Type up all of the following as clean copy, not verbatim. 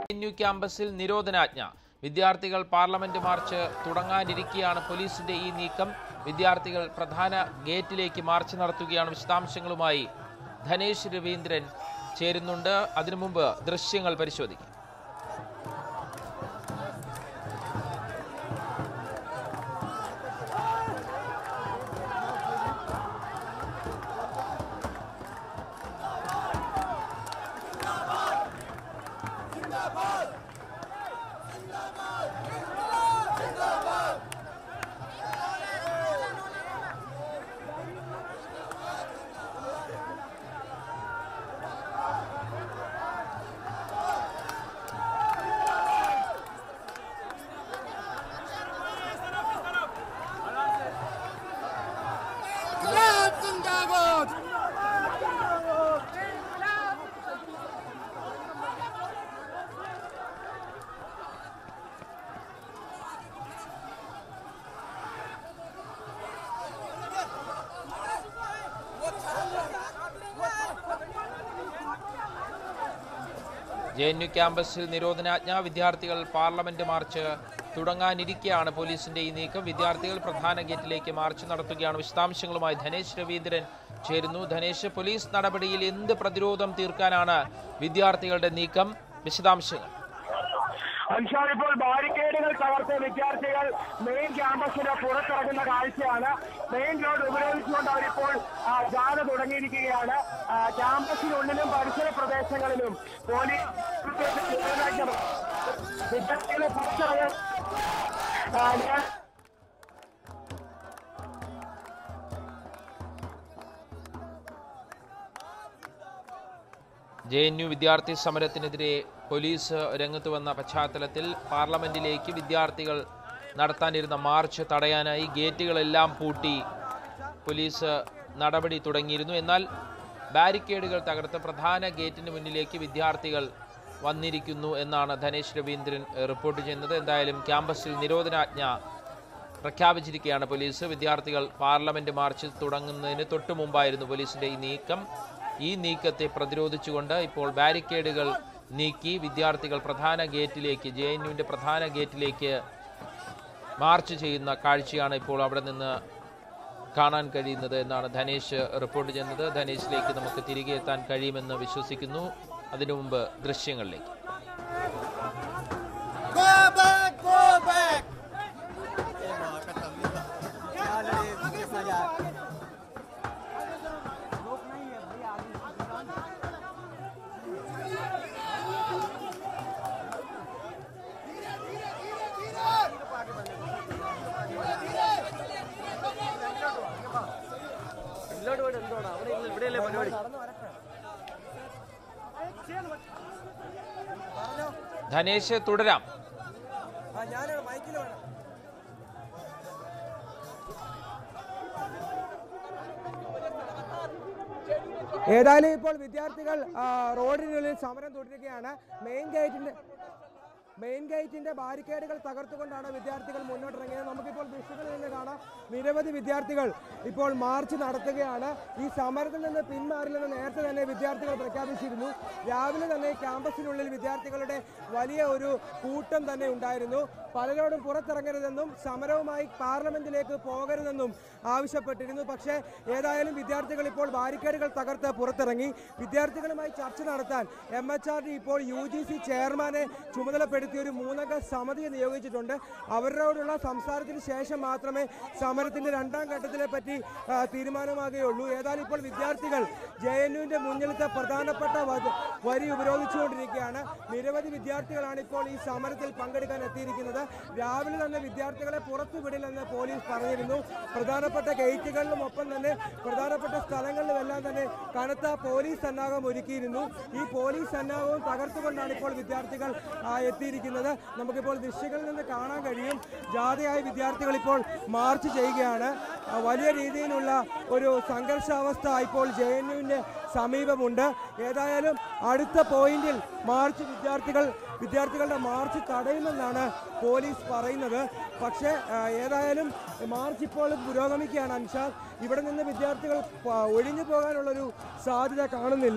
JNU ക്യാമ്പസിൽ നിരോധനാജ്ഞ. വിദ്യാർത്ഥികൾ പാർലമെന്റ് മാർച്ച് തുടങ്ങാനിരിക്കെയാണ് പോലീസിന്റെ ഈ നീക്കം. വിദ്യാർത്ഥികൾ പ്രധാന ഗേറ്റിലേക്ക് മാർച്ച് നടത്തുകയാണ്. വിശദാംശങ്ങളുമായി ധനേഷ് രവീന്ദ്രൻ ചേരുന്നുണ്ട്. അതിനു മുമ്പ് ദൃശ്യങ്ങൾ പരിശോധിക്കും. JNU ക്യാമ്പസിൽ നിരോധനാജ്ഞ. വിദ്യാർത്ഥികൾ പാർലമെന്റ് മാർച്ച് തുടങ്ങാനിരിക്കെയാണ് പോലീസിന്റെ ഈ നീക്കം. വിദ്യാർത്ഥികൾ പ്രധാന ഗേറ്റിലേക്ക് മാർച്ച് നടത്തുകയാണ്. വിശദാംശങ്ങളുമായി ധനേഷ് രവീന്ദ്രൻ ചേരുന്നു. ധനേഷ്, പോലീസ് നടപടിയിൽ എന്ത് പ്രതിരോധം തീർക്കാനാണ് വിദ്യാർത്ഥികളുടെ നീക്കം? വിശദാംശങ്ങൾ. ഇപ്പോൾ ബാരിക്കേഡുകൾ തകർത്ത് വിദ്യാർത്ഥികൾ മെയിൻ ക്യാമ്പസിന് പുറത്തിറങ്ങുന്ന കാഴ്ചയാണ്. മെയിൻ റോഡ് ഉപരോധിച്ചുകൊണ്ട് അവരിപ്പോൾ ജാഥ തുടങ്ങിയിരിക്കുകയാണ്. ക്യാമ്പസിനുള്ളിലും പരിസര പ്രദേശങ്ങളിലും പോലീസ് വിദ്യാർത്ഥികളെ പുറത്തിറങ്ങാൻ JNU വിദ്യാർത്ഥി സമരത്തിനെതിരെ പോലീസ് രംഗത്ത് വന്ന പശ്ചാത്തലത്തിൽ പാർലമെന്റിലേക്ക് വിദ്യാർത്ഥികൾ നടത്താനിരുന്ന മാർച്ച് തടയാനായി ഗേറ്റുകളെല്ലാം പൂട്ടി പോലീസ് നടപടി തുടങ്ങിയിരുന്നു. എന്നാൽ ബാരിക്കേഡുകൾ തകർത്ത് പ്രധാന ഗേറ്റിന് മുന്നിലേക്ക് വിദ്യാർത്ഥികൾ വന്നിരിക്കുന്നു എന്നാണ് ധനേഷ് രവീന്ദ്രൻ റിപ്പോർട്ട് ചെയ്യുന്നത്. എന്തായാലും ക്യാമ്പസിൽ നിരോധനാജ്ഞ പ്രഖ്യാപിച്ചിരിക്കുകയാണ് പോലീസ്. വിദ്യാർത്ഥികൾ പാർലമെന്റ് മാർച്ച് തുടങ്ങുന്നതിന് തൊട്ടു മുമ്പായിരുന്നു പോലീസിന്റെ ഈ നീക്കം. ഈ നീക്കത്തെ പ്രതിരോധിച്ചുകൊണ്ട് ഇപ്പോൾ ബാരിക്കേഡുകൾ നീക്കി വിദ്യാർത്ഥികൾ പ്രധാന ഗേറ്റിലേക്ക്, JNUവിൻ്റെ പ്രധാന ഗേറ്റിലേക്ക് മാർച്ച് ചെയ്യുന്ന കാഴ്ചയാണ് ഇപ്പോൾ അവിടെ നിന്ന് കാണാൻ കഴിയുന്നത് എന്നാണ് ധനേഷ് റിപ്പോർട്ട് ചെയ്യുന്നത്. ധനേഷിലേക്ക് നമുക്ക് തിരികെ എത്താൻ കഴിയുമെന്ന് വിശ്വസിക്കുന്നു. അതിനു മുമ്പ് ദൃശ്യങ്ങളിലേക്ക്. ധനേഷ്, തുടരാം. ഏതായാലും ഇപ്പോൾ വിദ്യാർത്ഥികൾ റോഡിനുള്ളിൽ സമരം തുടരുകയാണ്. മെയിൻ ഗേറ്റിന്റെ ബാരിക്കേഡുകൾ തകർത്തുകൊണ്ടാണ് വിദ്യാർത്ഥികൾ മുന്നോട്ടിറങ്ങിയത്. നമുക്കിപ്പോൾ ദൃശ്യങ്ങളിൽ നിന്ന് കാണാം, നിരവധി വിദ്യാർത്ഥികൾ ഇപ്പോൾ മാർച്ച് നടത്തുകയാണ്. ഈ സമരത്തിൽ നിന്ന് പിന്മാറില്ലെന്ന് നേരത്തെ തന്നെ വിദ്യാർത്ഥികൾ പ്രഖ്യാപിച്ചിരുന്നു. രാവിലെ തന്നെ ക്യാമ്പസിനുള്ളിൽ വിദ്യാർത്ഥികളുടെ വലിയ ഒരു കൂട്ടം തന്നെ ഉണ്ടായിരുന്നു. പലരോടും പുറത്തിറങ്ങരുതെന്നും സമരവുമായി പാർലമെന്റിലേക്ക് പോകരുതെന്നും ആവശ്യപ്പെട്ടിരുന്നു. പക്ഷേ ഏതായാലും വിദ്യാർത്ഥികൾ ഇപ്പോൾ ബാരിക്കേഡുകൾ തകർത്ത് പുറത്തിറങ്ങി. വിദ്യാർത്ഥികളുമായി ചർച്ച നടത്താൻ MHRD ഇപ്പോൾ UGC ചെയർമാനെ ചുമതലപ്പെടുത്തിയ ഒരു 3-അംഗ സമിതിയെ നിയോഗിച്ചിട്ടുണ്ട്. അവരോടുള്ള സംസാരത്തിന് ശേഷം മാത്രമേ സമരത്തിന്റെ 2ാം ഘട്ടത്തിലെ പറ്റി തീരുമാനമാകുകയുള്ളൂ. ഏതായാലും ഇപ്പോൾ വിദ്യാർത്ഥികൾ JNUവിന്റെ മുന്നിലത്തെ പ്രധാനപ്പെട്ട വരി ഉപരോധിച്ചുകൊണ്ടിരിക്കുകയാണ്. നിരവധി വിദ്യാർത്ഥികളാണ് ഇപ്പോൾ ഈ സമരത്തിൽ പങ്കെടുക്കാൻ എത്തിയിരിക്കുന്നത്. രാവിലെ തന്നെ വിദ്യാർത്ഥികളെ പുറത്തുവിടില്ലെന്ന് പോലീസ് പറഞ്ഞിരുന്നു. പ്രധാനപ്പെട്ട ഗേറ്റുകളിലും ഒപ്പം തന്നെ പ്രധാനപ്പെട്ട സ്ഥലങ്ങളിലുമെല്ലാം തന്നെ കനത്ത പോലീസ് സന്നാഹം ഒരുക്കിയിരുന്നു. ഈ പോലീസ് സന്നാഹവും തകർത്തുകൊണ്ടാണ് ഇപ്പോൾ വിദ്യാർത്ഥികൾ എത്തിയിരിക്കുന്നത്. നമുക്കിപ്പോൾ ദൃശ്യങ്ങളിൽ നിന്ന് കാണാൻ കഴിയും, ജാഥയായി വിദ്യാർത്ഥികൾ ഇപ്പോൾ മാർച്ച് ചെയ്യുകയാണ്. വലിയ രീതിയിലുള്ള ഒരു സംഘർഷാവസ്ഥ ഇപ്പോൾ JNUവിൻ്റെ സമീപമുണ്ട്. ഏതായാലും അടുത്ത പോയിന്റിൽ മാർച്ച് വിദ്യാർത്ഥികൾ വിദ്യാർത്ഥികളുടെ മാർച്ച് തടയുമെന്നാണ് പോലീസ് പറയുന്നത്. പക്ഷേ ഏതായാലും മാർച്ച് ഇപ്പോഴും പുരോഗമിക്കുകയാണ് അൻഷാദ്. ഇവിടെ നിന്ന് വിദ്യാർത്ഥികൾ ഒഴിഞ്ഞു പോകാനുള്ളൊരു സാധ്യത കാണുന്നില്ല.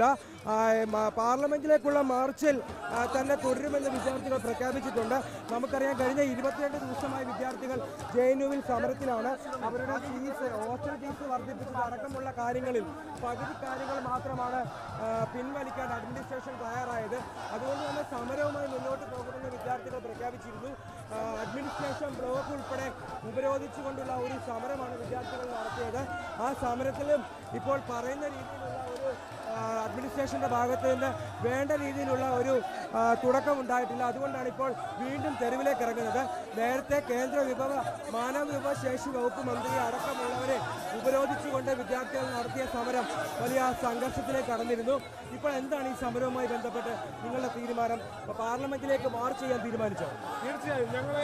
പാർലമെന്റിലേക്കുള്ള മാർച്ചിൽ തന്നെ തുടരുമെന്ന് വിദ്യാർത്ഥികൾ പ്രഖ്യാപിച്ചിട്ടുണ്ട്. നമുക്കറിയാം, കഴിഞ്ഞ 22 ദിവസമായി വിദ്യാർത്ഥികൾ JNUവിൽ സമരത്തിലാണ്. അവരുടെ ഫീസ്, ഹോസ്റ്റൽ ഫീസ് വർദ്ധിപ്പിച്ചത് അടക്കമുള്ള കാര്യങ്ങളിൽ പകുതി കാര്യങ്ങൾ മാത്രമാണ് പിൻവലിക്കാൻ അഡ്മിനിസ്ട്രേഷൻ തയ്യാറായത്. അതുകൊണ്ട് തന്നെ സമരവുമായി മുന്നോട്ട് പോകുമെന്ന് വിദ്യാർത്ഥികൾ പ്രഖ്യാപിച്ചിരുന്നു. അഡ്മിനിസ്ട്രേഷൻ ബ്ലോക്ക് ഉൾപ്പെടെ ഉപരോധിച്ചുകൊണ്ടുള്ള ഒരു സമരമാണ് വിദ്യാർത്ഥികൾ നടത്തിയത്. ആ സമരത്തിലും ഇപ്പോൾ പറയുന്ന രീതിയിലുള്ള ഒരു അഡ്മിനിസ്ട്രേഷന്റെ ഭാഗത്ത് നിന്ന് വേണ്ട രീതിയിലുള്ള ഒരു തുടക്കം ഉണ്ടായിട്ടില്ല. അതുകൊണ്ടാണ് ഇപ്പോൾ വീണ്ടും തെരുവിലേക്ക് ഇറങ്ങുന്നത്. നേരത്തെ കേന്ദ്ര മാനവ വിഭവശേഷി വകുപ്പ് മന്ത്രി അടക്കമുള്ളവരെ ഉപരോധിച്ചുകൊണ്ട് വിദ്യാർത്ഥികൾ നടത്തിയ സമരം വലിയ സംഘർഷത്തിലേക്ക് കടന്നിരുന്നു. ഇപ്പോൾ എന്താണ് ഈ സമരവുമായി ബന്ധപ്പെട്ട് നിങ്ങളുടെ തീരുമാനം? പാർലമെന്റിലേക്ക് മാർച്ച് ചെയ്യാൻ തീരുമാനിച്ചോ? തീർച്ചയായും ഞങ്ങൾ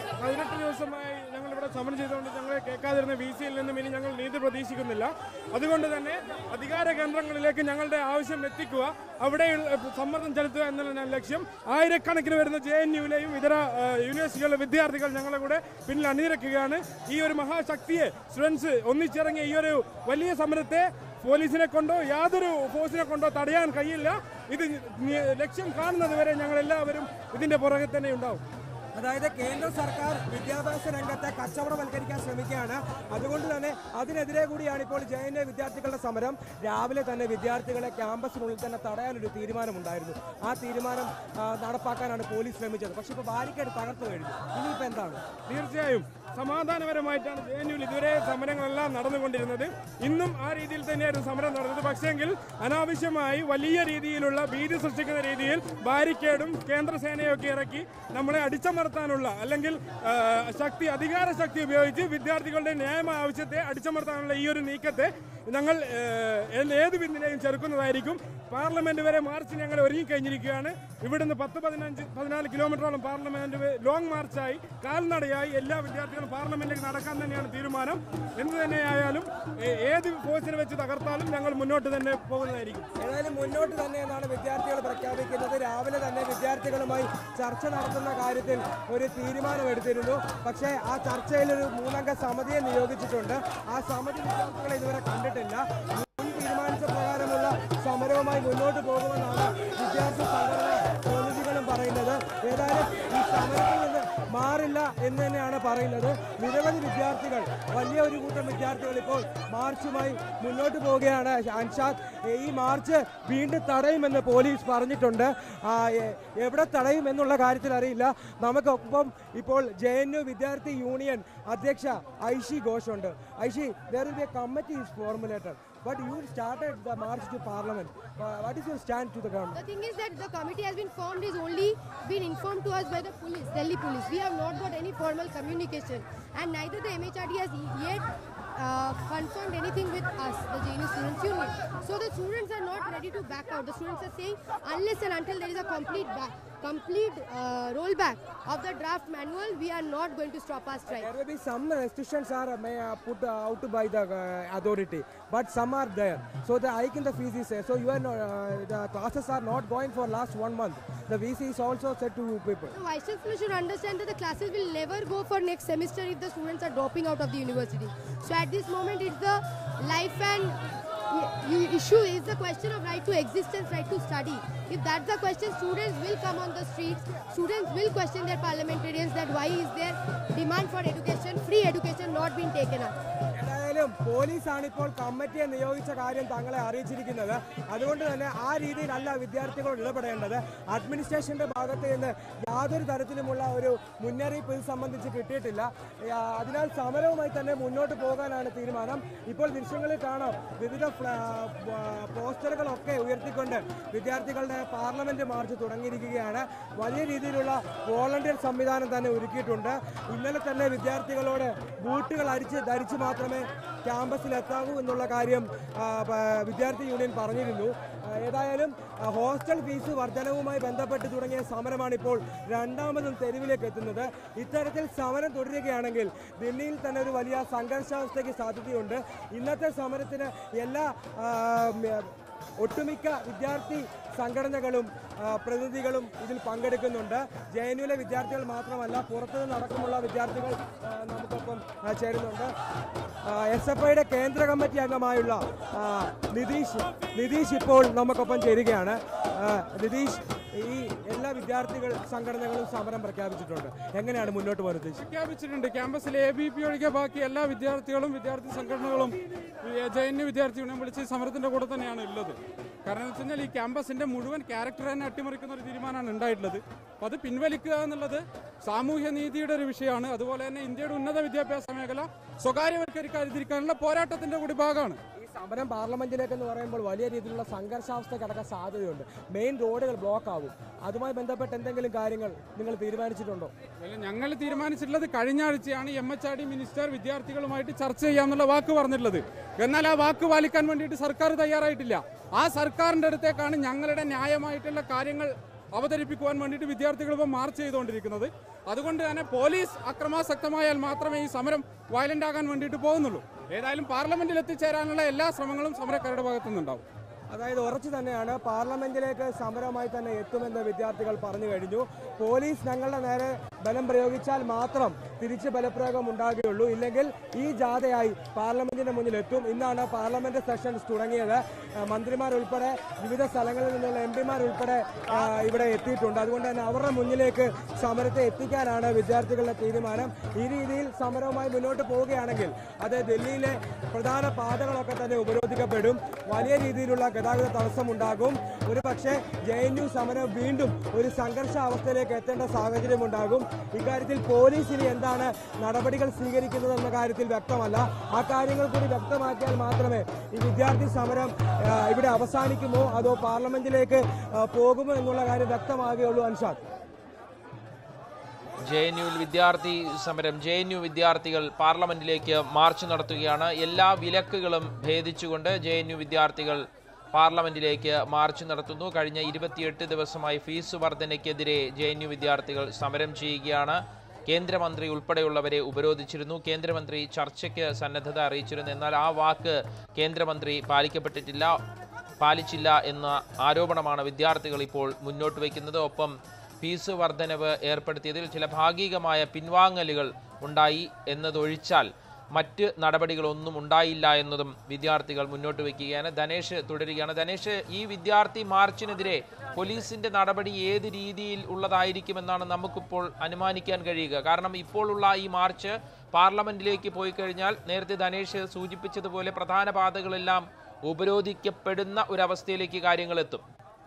18 ദിവസമായി ഞങ്ങളിവിടെ സമരം ചെയ്തുകൊണ്ട് ഞങ്ങളെ കേൾക്കാതിരുന്ന VCയിൽ നിന്നും ഇനി ഞങ്ങൾ നീതി പ്രതീക്ഷിക്കുന്നില്ല. അതുകൊണ്ട് തന്നെ അധികാര കേന്ദ്രങ്ങളിലേക്ക് ഞങ്ങളുടെ ആവശ്യം എത്തിക്കുക, അവിടെ സമ്മർദ്ദം ചെലുത്തുക എന്നുള്ള ലക്ഷ്യം. ആയിരക്കണക്കിന് വരുന്ന JNUവിലെയും ഇതര യൂണിവേഴ്സിറ്റികളിലെ വിദ്യാർത്ഥികൾ ഞങ്ങളുടെ കൂടെ പിന്നിൽ അണിനിരക്കുകയാണ്. ഈ ഒരു മഹാശക്തിയെ സ്റ്റുഡൻസ് ഒന്നിച്ചിറങ്ങിയ ഈ ഒരു വലിയ സമരത്തെ പോലീസിനെ കൊണ്ടോ യാതൊരു ഫോഴ്സിനെ കൊണ്ടോ തടയാൻ കഴിയില്ല. ഇത് ലക്ഷ്യം കാണുന്നത് വരെ ഞങ്ങളെല്ലാവരും ഇതിൻ്റെ പുറകെ തന്നെ ഉണ്ടാവും. അതായത് കേന്ദ്ര സർക്കാർ വിദ്യാഭ്യാസ രംഗത്തെ കച്ചവടവൽക്കരിക്കാൻ ശ്രമിക്കുകയാണ്. അതുകൊണ്ട് തന്നെ അതിനെതിരെ കൂടിയാണ് ഇപ്പോൾ JNU വിദ്യാർത്ഥികളുടെ സമരം. രാവിലെ തന്നെ വിദ്യാർത്ഥികളെ ക്യാമ്പസിനുള്ളിൽ തന്നെ തടയാനൊരു തീരുമാനമുണ്ടായിരുന്നു. ആ തീരുമാനം നടപ്പാക്കാനാണ് പോലീസ് ശ്രമിച്ചത്. പക്ഷേ ഇപ്പോൾ ബാരിക്കേഡ് തകർത്തു കഴിഞ്ഞു. ഇനിയിപ്പോൾ എന്താണ്? തീർച്ചയായും സമാധാനപരമായിട്ടാണ് JNUവിൽ ഇതുവരെ സമരങ്ങളെല്ലാം നടന്നുകൊണ്ടിരുന്നത്. ഇന്നും ആ രീതിയിൽ തന്നെയായിരുന്നു സമരം നടന്നത്. പക്ഷേങ്കിൽ അനാവശ്യമായി വലിയ രീതിയിലുള്ള ഭീതി സൃഷ്ടിക്കുന്ന രീതിയിൽ ബാരിക്കേഡും കേന്ദ്രസേനയൊക്കെ ഇറക്കി നമ്മളെ അടിച്ചമർത്താനുള്ള അല്ലെങ്കിൽ അധികാര ശക്തി ഉപയോഗിച്ച് വിദ്യാർത്ഥികളുടെ ന്യായമായ ആവശ്യത്തെ അടിച്ചമർത്താനുള്ള ഈ ഒരു നീക്കത്തെ ഞങ്ങൾ ഏത് ബിന്ദിനെയും ചെറുക്കുന്നതായിരിക്കും. പാർലമെന്റ് വരെ മാർച്ച് ഞങ്ങൾ ഒരുങ്ങിക്കഴിഞ്ഞിരിക്കുകയാണ്. ഇവിടുന്ന് 10-14 കിലോമീറ്ററോളം പാർലമെന്റ് ലോങ് മാർച്ചായി കാൽനടയായി എല്ലാ വിദ്യാർത്ഥികളും പാർലമെന്റിലേക്ക് നടക്കാൻ തന്നെയാണ് തീരുമാനം. എന്ത് തന്നെയായാലും ഏത് ഫോഴ്സിനെ വെച്ച് തകർത്താലും ഞങ്ങൾ മുന്നോട്ട് തന്നെ പോകുന്നതായിരിക്കും. ഏതായാലും മുന്നോട്ട് തന്നെ എന്നാണ് വിദ്യാർത്ഥികൾ പ്രഖ്യാപിക്കുന്നത്. രാവിലെ തന്നെ വിദ്യാർത്ഥികളുമായി ചർച്ച നടത്തുന്ന കാര്യത്തിൽ ഒരു തീരുമാനമെടുത്തിരുന്നു. പക്ഷേ ആ ചർച്ചയിൽ ഒരു 3-അംഗ സമിതിയെ നിയോഗിച്ചിട്ടുണ്ട്. ആ സമിതി വിദ്യാർത്ഥികളെ ഇതുവരെ കണ്ടിട്ടില്ല. തീരുമാനിച്ച പ്രകാരമുള്ള സമരവുമായി മുന്നോട്ട് പോകുമെന്നാണ് വിദ്യാർത്ഥി സംഘടന പ്രതിനിധികളും പറയുന്നത്. ഏതായാലും ഈ സമരത്തിൽ നിന്ന് മാറില്ല എന്ന് തന്നെയാണ് പറയുന്നത്. നിരവധി വിദ്യാർത്ഥികൾ, വലിയ ഒരു കൂട്ടം വിദ്യാർത്ഥികൾ ഇപ്പോൾ മാർച്ചുമായി മുന്നോട്ട് പോവുകയാണ്. അൻഷാദ്, ഈ മാർച്ച് വീണ്ടും തടയുമെന്ന് പോലീസ് പറഞ്ഞിട്ടുണ്ട്. എവിടെ തടയും എന്നുള്ള കാര്യത്തിൽ അറിയില്ല. നമുക്കൊപ്പം ഇപ്പോൾ JNU വിദ്യാർത്ഥി യൂണിയൻ അധ്യക്ഷ ഐഷി ഘോഷ് ഉണ്ട്. Aishe, there will be a committee is formulated. But you started the march to Parliament. What is your stand to the government? The thing is that the committee has been formed is only been informed to us by the police, Delhi police. We have not got any formal communication, and neither the MHRD has yet confirmed anything with us, the JNU Students Union. So the students are not ready to back out. The students are saying unless and until there is a complete rollback of the draft manual, we are not going to stop our strike. There will be some restrictions are put out by the authority, but some are there. So the hike in the fees is there. So you are not, the classes are not going for last 1 month. The VC is also said to people. So vice chancellor should understand that the classes will never go for next semester if the students are dropping out of the university. So at this moment, it's the life and issue is the question of right to existence, right to study. If that's the question, students will come on the streets. Students will question their parliamentarians that why is their demand for education, free education, not being taken up. ഏതായാലും പോലീസാണ് ഇപ്പോൾ കമ്മിറ്റിയെ നിയോഗിച്ച കാര്യം തങ്ങളെ അറിയിച്ചിരിക്കുന്നത്. അതുകൊണ്ട് തന്നെ ആ രീതിയിലല്ല വിദ്യാർത്ഥികളോട് ഇടപെടേണ്ടത്. അഡ്മിനിസ്ട്രേഷന്റെ ഭാഗത്ത് നിന്ന് യാതൊരു തരത്തിലുമുള്ള ഒരു മുന്നറിയിപ്പ് ഇത് സംബന്ധിച്ച് കിട്ടിയിട്ടില്ല. അതിനാൽ സമരവുമായി തന്നെ മുന്നോട്ട് പോകാനാണ് തീരുമാനം. ഇപ്പോൾ ദൃശ്യങ്ങളിൽ കാണാം, വിവിധ പോസ്റ്ററുകളൊക്കെ ഉയർത്തിക്കൊണ്ട് വിദ്യാർത്ഥികളുടെ പാർലമെന്റ് മാർച്ച് തുടങ്ങിയിരിക്കുകയാണ്. വലിയ രീതിയിലുള്ള വോളണ്ടിയർ സംവിധാനം തന്നെ ഒരുക്കിയിട്ടുണ്ട്. ഇന്നലെ തന്നെ വിദ്യാർത്ഥികളോട് ബൂട്ടുകൾ ധരിച്ച് മാത്രമേ ക്യാമ്പസിലെത്താവൂ എന്നുള്ള കാര്യം വിദ്യാർത്ഥി യൂണിയൻ പറഞ്ഞിരുന്നു. ഏതായാലും ഹോസ്റ്റൽ ഫീസ് വർധനവുമായി ബന്ധപ്പെട്ട് തുടങ്ങിയ സമരമാണ് ഇപ്പോൾ രണ്ടാമതും തെരുവിലേക്ക് എത്തുന്നത്. ഇത്തരത്തിൽ സമരം തുടരുകയാണെങ്കിൽ ദില്ലിയിൽ തന്നെ ഒരു വലിയ സംഘർഷാവസ്ഥയ്ക്ക് സാധ്യതയുണ്ട്. ഇന്നത്തെ സമരത്തിന് എല്ലാ ഒട്ടുമിക്ക വിദ്യാർത്ഥി സംഘടനകളും പ്രതിനിധികളും ഇതിൽ പങ്കെടുക്കുന്നുണ്ട്. JNUവിലെ വിദ്യാർത്ഥികൾ മാത്രമല്ല, പുറത്തുനിന്ന് അടക്കമുള്ള വിദ്യാർത്ഥികൾ നമുക്കൊപ്പം ചേരുന്നുണ്ട്. SFIയുടെ കേന്ദ്ര കമ്മിറ്റി അംഗമായുള്ള നിതീഷ് ഇപ്പോൾ നമുക്കൊപ്പം ചേരുകയാണ്. നിതീഷ്, ഈ എല്ലാ വിദ്യാർത്ഥികൾ സംഘടനകളും സമരം പ്രഖ്യാപിച്ചിട്ടുണ്ട്. എങ്ങനെയാണ് മുന്നോട്ട് പോകുന്നത്? പ്രഖ്യാപിച്ചിട്ടുണ്ട്. ക്യാമ്പസിലെ ABP ഒഴികെ ബാക്കി എല്ലാ വിദ്യാർത്ഥികളും വിദ്യാർത്ഥി സംഘടനകളും JNU വിദ്യാർത്ഥി യൂണിയൻ വിളിച്ച് സമരത്തിന്റെ കൂടെ തന്നെയാണ് ഉള്ളത്. കാരണം എന്ന് വെച്ച് കഴിഞ്ഞാൽ ഈ ക്യാമ്പസിന്റെ മുഴുവൻ ക്യാരക്ടർ തന്നെ അട്ടിമറിക്കുന്ന ഒരു തീരുമാനമാണ് ഉണ്ടായിട്ടുള്ളത്. അപ്പോൾ അത് പിൻവലിക്കുക എന്നുള്ളത് സാമൂഹ്യ നീതിയുടെ ഒരു വിഷയമാണ്. അതുപോലെ തന്നെ ഇന്ത്യയുടെ ഉന്നത വിദ്യാഭ്യാസ മേഖല സ്വകാര്യവൽക്കരിക്കാതിരിക്കാനുള്ള പോരാട്ടത്തിന്റെ കൂടി ഭാഗമാണ്. ഈ സമരം പാർലമെന്റിലേക്ക് എന്ന് പറയുമ്പോൾ വലിയ രീതിയിലുള്ള സംഘർഷാവസ്ഥ കിടക്കാൻ സാധ്യതയുണ്ട്. മെയിൻ റോഡുകൾ ബ്ലോക്ക് ആകും. അതുമായി ബന്ധപ്പെട്ട് എന്തെങ്കിലും കാര്യങ്ങൾ നിങ്ങൾ തീരുമാനിച്ചിട്ടുണ്ടോ? ഞങ്ങൾ തീരുമാനിച്ചിട്ടുള്ളത് കഴിഞ്ഞ ആഴ്ചയാണ് MHRD മിനിസ്റ്റർ വിദ്യാർത്ഥികളുമായിട്ട് ചർച്ച ചെയ്യാമെന്നുള്ള വാക്ക് പറഞ്ഞിട്ടുള്ളത്. എന്നാൽ ആ വാക്ക് പാലിക്കാൻ വേണ്ടിയിട്ട് സർക്കാർ തയ്യാറായിട്ടില്ല. ആ സർക്കാരിൻ്റെ അടുത്തേക്കാണ് ഞങ്ങളുടെ ന്യായമായിട്ടുള്ള കാര്യങ്ങൾ അവതരിപ്പിക്കുവാൻ വേണ്ടിയിട്ട് വിദ്യാർത്ഥികൾ ഇപ്പോൾ മാർച്ച് ചെയ്തുകൊണ്ടിരിക്കുന്നത്. അതുകൊണ്ട് തന്നെ പോലീസ് അക്രമാസക്തമായാൽ മാത്രമേ ഈ സമരം വയലന്റ് ആകാൻ വേണ്ടിയിട്ട് പോകുന്നുള്ളൂ. ഏതായാലും പാർലമെന്റിൽ എത്തിച്ചേരാനുള്ള എല്ലാ ശ്രമങ്ങളും സമരക്കാരുടെ ഭാഗത്തുനിന്നുണ്ടാവും. അതായത് ഉറച്ചു തന്നെയാണ് പാർലമെന്റിലേക്ക് സമരമായി തന്നെ എത്തുമെന്ന് വിദ്യാർത്ഥികൾ പറഞ്ഞു കഴിഞ്ഞു. പോലീസ് ഞങ്ങളുടെ നേരെ ബലം പ്രയോഗിച്ചാൽ മാത്രം തിരിച്ച് ബലപ്രയോഗം ഉണ്ടാകുകയുള്ളൂ, ഇല്ലെങ്കിൽ ഈ ജാഥയായി പാർലമെന്റിന്റെ മുന്നിൽ എത്തും. ഇന്നാണ് പാർലമെന്റ് സെഷൻസ് തുടങ്ങിയത്. മന്ത്രിമാരുൾപ്പെടെ വിവിധ സ്ഥലങ്ങളിൽ നിന്നുള്ള MP ഉൾപ്പെടെ ഇവിടെ എത്തിയിട്ടുണ്ട്. അതുകൊണ്ട് തന്നെ അവരുടെ മുന്നിലേക്ക് സമരത്തെ എത്തിക്കാനാണ് വിദ്യാർത്ഥികളുടെ തീരുമാനം. ഈ രീതിയിൽ സമരവുമായി മുന്നോട്ട് പോവുകയാണെങ്കിൽ അത് ഡൽഹിയിലെ പ്രധാന പാതകളൊക്കെ തന്നെ ഉപരോധിക്കപ്പെടും. വലിയ രീതിയിലുള്ള ഗതാഗത തടസ്സമുണ്ടാകും. ഒരു പക്ഷേ JNU സമരം വീണ്ടും ഒരു സംഘർഷാവസ്ഥയിലേക്ക് എത്തേണ്ട സാഹചര്യമുണ്ടാകും. ഇക്കാര്യത്തിൽ പോലീസ് ഇനി എന്താണ് നടപടികൾ സ്വീകരിക്കുന്നത് എന്ന കാര്യത്തിൽ വ്യക്തമല്ല. ആ കാര്യങ്ങൾ കൂടി വ്യക്തമാക്കിയാൽ മാത്രമേ ഈ വിദ്യാർത്ഥി സമരം ഇവിടെ അവസാനിക്കുമോ അതോ പാർലമെന്റിലേക്ക് പോകുമോ എന്നുള്ള കാര്യം വ്യക്തമാകുകയുള്ളൂ. അൻഷാദ്, JNUവിൽ വിദ്യാർത്ഥി സമരം, JNU വിദ്യാർത്ഥികൾ പാർലമെന്റിലേക്ക് മാർച്ച് നടത്തുകയാണ്. എല്ലാ വിലക്കുകളും ഭേദിച്ചുകൊണ്ട് JNU വിദ്യാർത്ഥികൾ പാർലമെന്റിലേക്ക് മാർച്ച് നടത്തുന്നു. കഴിഞ്ഞ 28 ദിവസമായി ഫീസ് വർധനയ്ക്കെതിരെ JNU വിദ്യാർത്ഥികൾ സമരം ചെയ്യുകയാണ്. കേന്ദ്രമന്ത്രി ഉൾപ്പെടെയുള്ളവരെ ഉപരോധിച്ചിരുന്നു. കേന്ദ്രമന്ത്രി ചർച്ചയ്ക്ക് സന്നദ്ധത അറിയിച്ചിരുന്നു. എന്നാൽ ആ വാക്ക് കേന്ദ്രമന്ത്രി പാലിച്ചില്ല എന്ന ആരോപണമാണ് വിദ്യാർത്ഥികൾ ഇപ്പോൾ മുന്നോട്ട് വയ്ക്കുന്നത്. ഒപ്പം ഫീസ് വർധനവ് ഏർപ്പെടുത്തിയതിൽ ചില ഭാഗികമായ പിൻവാങ്ങലുകൾ ഉണ്ടായി എന്നതൊഴിച്ചാൽ മറ്റ് നടപടികളൊന്നും ഉണ്ടായില്ല എന്നതും വിദ്യാർത്ഥികൾ മുന്നോട്ട് വയ്ക്കുകയാണ്. ധനേഷ് തുടരുകയാണ്. ധനേഷ്, ഈ വിദ്യാർത്ഥി മാർച്ചിനെതിരെ പോലീസിന്റെ നടപടി ഏത് രീതിയിൽ ഉള്ളതായിരിക്കുമെന്നാണ് നമുക്കിപ്പോൾ അനുമാനിക്കാൻ കഴിയുക? കാരണം ഇപ്പോഴുള്ള ഈ മാർച്ച് പാർലമെന്റിലേക്ക് പോയി കഴിഞ്ഞാൽ നേരത്തെ ധനേഷ് സൂചിപ്പിച്ചതുപോലെ പ്രധാന പാതകളെല്ലാം ഉപരോധിക്കപ്പെടുന്ന ഒരവസ്ഥയിലേക്ക് കാര്യങ്ങൾ എത്തും.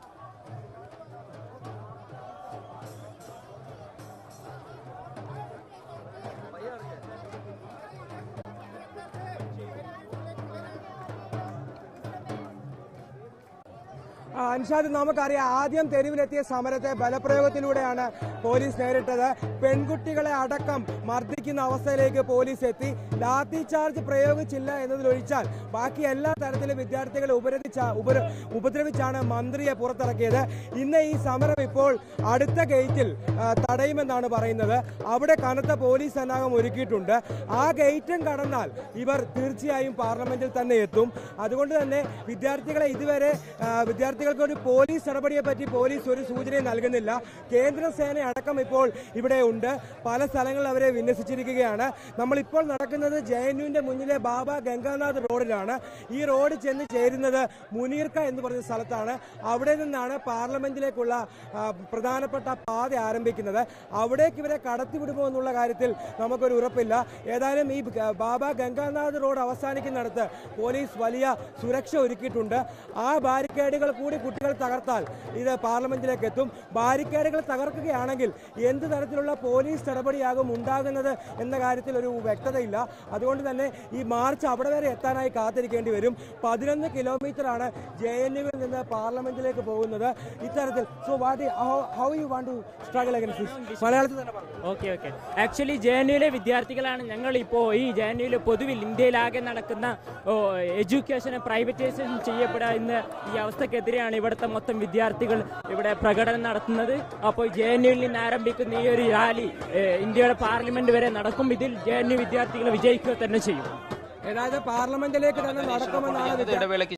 അൻഷാദ്, നമുക്കറിയാം ആദ്യം തെരുവിലെത്തിയ സമരത്തെ ബലപ്രയോഗത്തിലൂടെയാണ് പോലീസ് നേരിട്ടത്. പെൺകുട്ടികളെ അടക്കം മർദ്ദിക്കുന്ന അവസ്ഥയിലേക്ക് പോലീസ് എത്തി. ലാത്തി ചാർജ് പ്രയോഗിച്ചില്ല എന്നതിലൊഴിച്ചാൽ ബാക്കി എല്ലാ തരത്തിലും വിദ്യാർത്ഥികളെ ഉപദ്രവിച്ചാണ് മന്ത്രിയെ പുറത്തിറക്കിയത്. ഇന്ന് ഈ സമരം ഇപ്പോൾ അടുത്ത ഗേറ്റിൽ തടയുമെന്നാണ് പറയുന്നത്. അവിടെ കനത്ത പോലീസ് സന്നാഹം ഒരുക്കിയിട്ടുണ്ട്. ആ ഗേറ്റും കടന്നാൽ ഇവർ തീർച്ചയായും പാർലമെന്റിൽ തന്നെ എത്തും. അതുകൊണ്ട് തന്നെ വിദ്യാർത്ഥികളെ ഇതുവരെ ഒരു പോലീസ് നടപടിയെ പറ്റി പോലീസ് ഒരു സൂചനയും നൽകുന്നില്ല. കേന്ദ്രസേന അടക്കം ഇപ്പോൾ ഇവിടെ ഉണ്ട്. പല സ്ഥലങ്ങളിൽ അവരെ വിന്യസിച്ചിരിക്കുകയാണ്. നമ്മളിപ്പോൾ നടക്കുന്നത് JNUവിന്റെ മുന്നിലെ ബാബ ഗംഗാനാഥ് റോഡിലാണ്. ഈ റോഡ് ചെന്ന് ചേരുന്നത് മുനീർക്ക എന്ന് പറഞ്ഞ സ്ഥലത്താണ്. അവിടെ നിന്നാണ് പാർലമെന്റിലേക്കുള്ള പ്രധാനപ്പെട്ട പാത ആരംഭിക്കുന്നത്. അവിടേക്ക് ഇവരെ കടത്തിവിടുമോ എന്നുള്ള കാര്യത്തിൽ നമുക്കൊരു ഉറപ്പില്ല. ഏതായാലും ഈ ബാബ ഗംഗാനാഥ് റോഡ് അവസാനിക്കുന്നിടത്ത് പോലീസ് വലിയ സുരക്ഷ ഒരുക്കിയിട്ടുണ്ട്. ആ ബാരിക്കേഡുകൾ കൂടി കുട്ടികൾ തകർത്താൽ ഇത് പാർലമെന്റിലേക്ക് എത്തും. ബാരിക്കേഡുകൾ തകർക്കുകയാണെങ്കിൽ എന്ത് തരത്തിലുള്ള പോലീസ് നടപടിയാകും ഉണ്ടാകുന്നത് എന്ന കാര്യത്തിൽ ഒരു വ്യക്തതയില്ല. അതുകൊണ്ട് തന്നെ ഈ മാർച്ച് അവിടെ വരെ എത്താനായി കാത്തിരിക്കേണ്ടി വരും. 11 കിലോമീറ്ററാണ് JNUവിൽ നിന്ന് പാർലമെന്റിലേക്ക് പോകുന്നത്. ഇത്തരത്തിൽ how you want to struggle against this? മലയാളത്തിൽ തന്നെ പറഞ്ഞു. ഓക്കെ. ആക്ച്വലി JNUവിലെ വിദ്യാർത്ഥികളാണ് ഞങ്ങൾ ഇപ്പോൾ ഈ JNUവിൽ പൊതുവിൽ ഇന്ത്യയിലാകെ നടക്കുന്ന എഡ്യൂക്കേഷനെ പ്രൈവറ്റൈസേഷൻ ചെയ്യപ്പെടാവുന്ന ഈ അവസ്ഥക്കെതിരെയാണ് ഇവിടുത്തെ മൊത്തം വിദ്യാർത്ഥികൾ ഇവിടെ പ്രകടനം നടത്തുന്നത്. അപ്പോൾ JNUവിൽ നിന്ന് ആരംഭിക്കുന്ന ഈ ഒരു റാലി ഇന്ത്യയുടെ പാർലമെന്റ് വരെ നടക്കും. ഇതിൽ JNU വിദ്യാർത്ഥികൾ വിജയിക്കുക തന്നെ ചെയ്യും. ഏതായത് പാർലമെന്റിലേക്ക് തന്നെ നടക്കുമെന്നാണ്